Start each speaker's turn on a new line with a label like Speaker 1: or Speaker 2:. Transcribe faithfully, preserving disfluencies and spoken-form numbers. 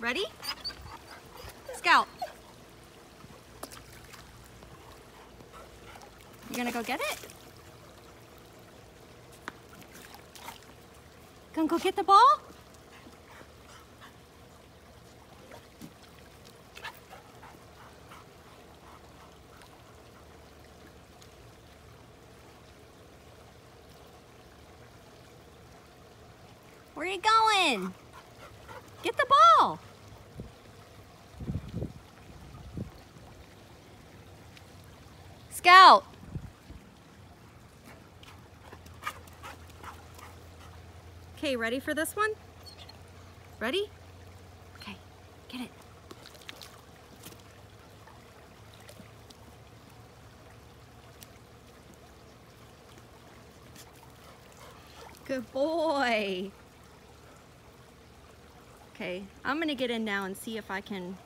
Speaker 1: Ready? Scout. You gonna go get it? Gonna go get the ball? Where are you going? Get the ball. Scout. Okay, ready for this one? Ready? Okay, get it. Good boy. Okay, I'm gonna get in now and see if I can